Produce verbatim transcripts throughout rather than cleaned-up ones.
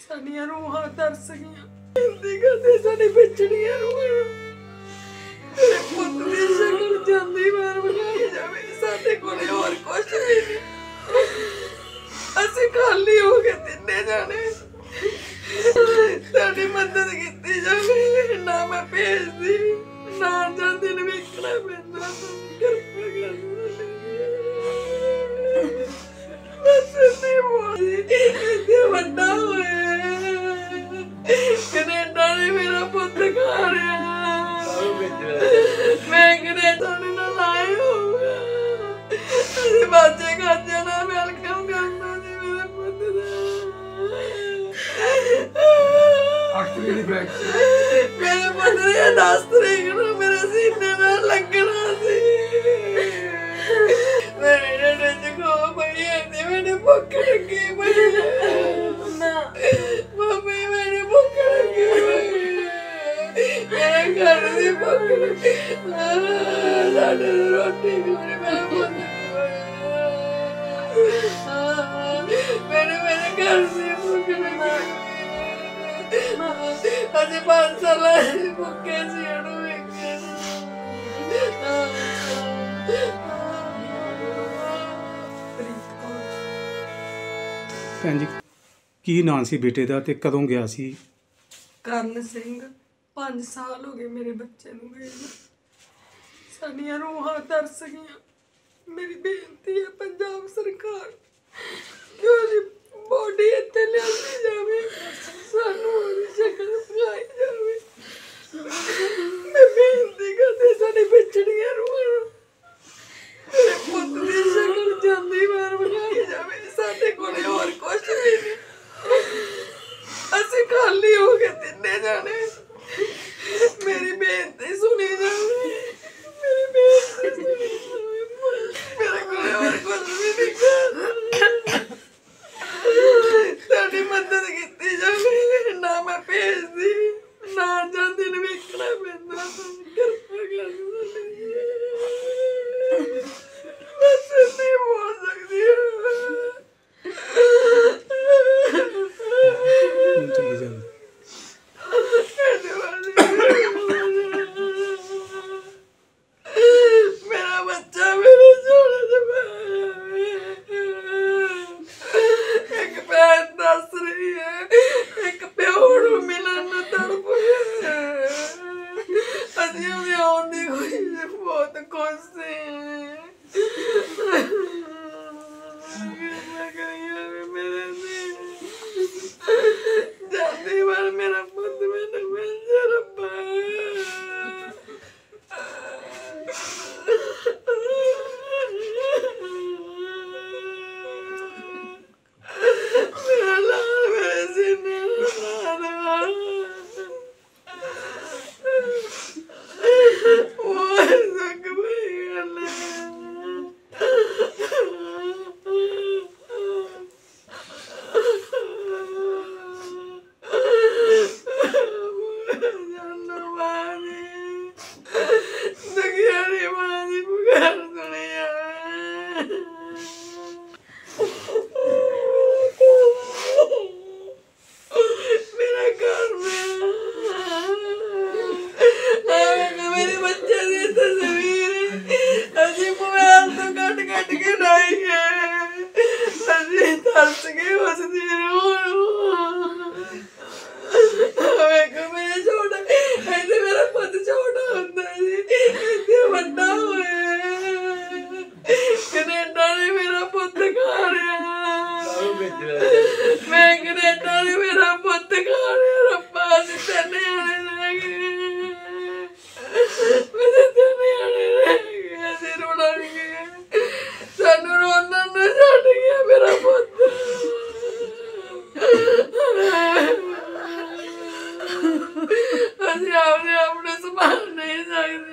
ਸਾਡੀਆਂ ਰੂਹਾਂ ਤਰਸ ਗਈਆਂ। ਇੰਦੀ ਕਰਦੇ ਸਾਡੀ ਵਿਛੜੀਆਂ ਰੂਹਾਂ ਮੇਰੇ ਪੁੱਤ ਦੀ ਸ਼ਕਲ ਜਾਂਦੀ ਵਾਰ ਬਣਾਈ ਜਾਵੇ। ਸਾਡੇ ਕੋਲ ਹੋਰ ਕੁਛ ਵੀ ਨਹੀਂ, ਅਸੀਂ ਖਾਲੀ ਹੋ ਕੇ ਤਿੰਨੇ ਜਾਣੇ। ਸਾਡੀ ਮਦਦ ਕੀਤੀ ਜਾਵੇ। ਨਾ ਮੈਂ ਭੇਜਦੀ, ਨਾ ਜਾਂਦੀ ਨੂੰ ਵੇਖਣਾ ਪੈਂਦਾ। ਕਿਰਪਾ ਕਰ ਬਸ ਨਹੀਂ ਬੋਲੀ। ਇੱਥੇ ਵੱਡਾ ਹੋਇਆ ਕੈਨੇਡਾ ਨੇ ਮੇਰਾ ਪੁੱਤ ਖਾ ਰਿਹਾ। ਮੈਂ ਕੈਨੇਡਾ ਨੇ ਨਾਲ ਆਏ ਹੋਊਗਾ। ਅਸੀਂ ਬਾਜੇ ਗਾਜੇ ਨਾਲ ਵੈਲਕਮ ਕਰਨਾ ਜੀ ਮੇਰੇ ਪੁੱਤ ਦਾ। ਮੇਰੇ ਪੁੱਤ ਨੇ ਦਸ ਤਰੀਕ ਨੂੰ ਮੇਰੇ ਸੀਨੇ ਨਾਲ ਲੱਗਣਾ ਸੀ। ਮੇਰੇ ਢਿੱਡ ਚ ਖੋ ਪਈ ਤੇ ਮੈਨੂੰ ਭੁੱਖ ਲੱਗੀ ਪਈ। ਮੰਮੀ ਮੈਨੂੰ ਭੁੱਖ ਲੱਗੀ ਪਈ। ਮੇਰੇ ਘਰ ਦੀ ਭੁੱਖ ਲੱਗੀ। ਸਾਡੇ ਰੋਟੀ ਖਾਣੀ ਮੇਰਾ ਪੁੱਤ ਮੈਨੂੰ ਮੇਰੇ ਘਰ ਦੀ ਭੁੱਖ ਲੱਗੀ। ਅਜੇ ਪੰਜ ਸਾਲਾਂ ਦੀ ਭੁੱਖੇ ਸੀ ਉਹਨੂੰ ਵੇਖਿਆ। ਭੈਣ ਜੀ ਕੀ ਨਾਂ ਸੀ ਬੇਟੇ ਦਾ ਤੇ ਕਦੋਂ ਗਿਆ ਸੀ? ਕਰਨ ਸਿੰਘ। ਪੰਜ ਸਾਲ ਹੋ ਗਏ ਮੇਰੇ ਬੱਚੇ ਨੂੰ ਗਏ ਨੂੰ। ਸਾਡੀਆਂ ਰੂਹਾਂ ਤਰਸ ਗਈਆਂ। ਮੇਰੀ ਬੇਨਤੀ ਹੈ ਪੰਜਾਬ ਸਰਕਾਰ ਕਿ ਉਹਦੀ ਬੋਡੀ ਇੱਥੇ ਲਿਆਂਦੀ ਜਾਵੇ, ਸਾਨੂੰ ਉਹਦੀ ਸ਼ਕਲ ਵਿਖਾਈ ਜਾਵੇ। ਮੈਂ ਬੇਨਤੀ ਕਰਦੀ ਸਾਡੀ ਵਿਛੜੀਆਂ ਰੂਹਾਂ ਮੇਰੇ ਪੁੱਤ ਦੀ ਸ਼ਕਲ ਜਾਂਦੀ ਵਾਰ ਵਿਖਾਈ ਜਾਵੇ। ਸਾਡੇ ਕੋਲ ਹੋਰ ਕੁਛ ਵੀ ਨਹੀਂ, ਅਸੀਂ ਖਾਲੀ ਹੋ ਕੇ ਤਿੰਨੇ ਜਾਣੇ। ਮੇਰੀ ਬੇਨਤੀ ਸੁਣੀ ਜਾਵੇ। ਮੇਰੀ ਬੇਨਤੀ ਸੁਣੀ ਜਾਵੇ। ਮੇਰੇ ਕੋਲ ਹੋਰ ਕੁਛ ਵੀ ਨਹੀਂ ਕਰ। ਸਾਡੀ ਮਦਦ ਕੀਤੀ ਜਾਵੇ। ਨਾ ਮੈਂ ਭੇਜਦੀ, ਨਾ ਜਾਂਦੀ ਨੂੰ ਵੇਖਣਾ ਪੈਂਦਾ। ਕਿਰਪਾ ਕਰ ਬਸ ਨਹੀਂ ਬੋਲ ਸਕਦੀ। ਚਲੀ ਜਾਂਦੀ ਮੇਰਾ ਬੱਚਾ ਮੇਰੇ ਝੋਲੇ ਚ ਪਾਇਆ। ਇੱਕ ਭੈਣ ਦੱਸ ਰਹੀ ਹੈ ਇੱਕ ਪਿਓ ਨੂੰ ਮਿਲਣ ਨੂੰ ਤੜਪ ਰਿਹਾ। ਅਸੀਂ ਉਹਦੇ ਆਉਣ ਦੀ ਖੁਸ਼ੀ ਚ ਬਹੁਤ ਖੁਸ਼ ਸੀ। ਕਿਰਪਾ ਕਰੀਏ ਮੇਰੇ ਜਾਂਦੀ ਵਾਰ ਮੇਰਾ ਪੁੱਤ ਮੈਨੂੰ ਮਿਲ ਜਾ ਰੱਬਾ। ਮੇਰਾ ਲਾਲ ਮੇਰੇ ਸੀਨੇ ਨਾਲ ਉਹ ਸੰਗ ਪਈ ਗੱਲ। मैं कनेडा ने मेरा पुत खा लिया रब्बा। असीं तिन्ने जने रह गए, असीं तिन्ने जने रह गए, असीं रोना नहीं गए, सानू रोना ना छड्ड गया मेरा पुत। असीं आपने अपने संभाल नहीं सकते।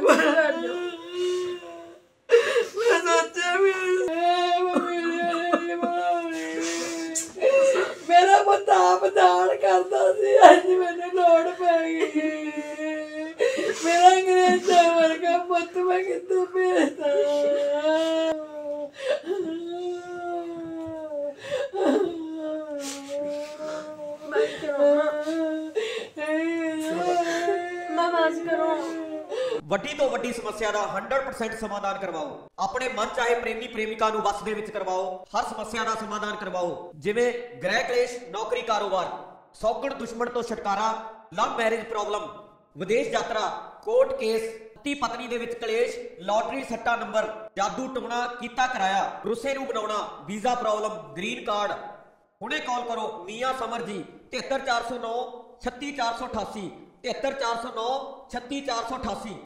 मैं सोचा भी ਪਤਾਲ ਕਰਦਾ ਸੀ, ਅੱਜ ਮੈਨੂੰ ਲੋੜ ਪੈ ਗਈ। ਮੇਰਾ ਅੰਗਰੇਜ਼ਾਂ ਵਰਗਾ ਪੁੱਤ ਮੈਂ ਕਿੱਥੋਂ ਭੇਜਦਾ? ਮੈਂ ਕਰਾਂ ਮੈਂ ਬਸ ਕਰੋ। ਵੱਡੀ ਤੋਂ ਵੱਡੀ ਸਮੱਸਿਆ ਦਾ ਸੌ ਪਰਸੈਂਟ ਸਮਾਧਾਨ ਕਰਵਾਓ। ਆਪਣੇ ਮਨ ਚਾਹੇ ਪ੍ਰੇਮੀ ਪ੍ਰੇਮਿਕਾ ਨੂੰ ਵਸ ਦੇ ਵਿੱਚ ਕਰਵਾਓ। ਹਰ ਸਮੱਸਿਆ ਦਾ ਸਮਾਧਾਨ ਕਰਵਾਓ, ਜਿਵੇਂ ਗ੍ਰਹਿ ਕਲੇਸ਼, ਨੌਕਰੀ, ਕਾਰੋਬਾਰ, ਸੌਗਣ ਦੁਸ਼ਮਣ ਤੋਂ ਛੁਟਕਾਰਾ, ਲਵ ਮੈਰਿਜ ਪ੍ਰੋਬਲਮ, ਵਿਦੇਸ਼ ਯਾਤਰਾ, ਕੋਰਟ ਕੇਸ, ਪਤੀ ਪਤਨੀ ਦੇ ਵਿੱਚ ਕਲੇਸ਼, ਲਾਟਰੀ ਸੱਟਾ ਨੰਬਰ, ਜਾਦੂ ਟੋਣਾ ਕੀਤਾ ਕਰਾਇਆ, ਰੁੱਸੇ ਨੂੰ ਬਣਾਉਣਾ, ਵੀਜ਼ਾ ਪ੍ਰੋਬਲਮ, ਗ੍ਰੀਨ ਕਾਰਡ। ਹੁਣੇ ਕਾਲ ਕਰੋ ਮੀਆਂ ਸਮਰ ਜੀ, ਤਿਹੱਤਰ ਚਾਰ ਸੌ ਨੌ ਛੱਤੀ ਚਾਰ ਸੌ ਅਠਾਸੀ, ਤਿਹੱਤਰ ਚਾਰ ਸੌ ਨੌ ਛੱਤੀ ਚਾਰ ਸੌ ਅਠਾਸੀ।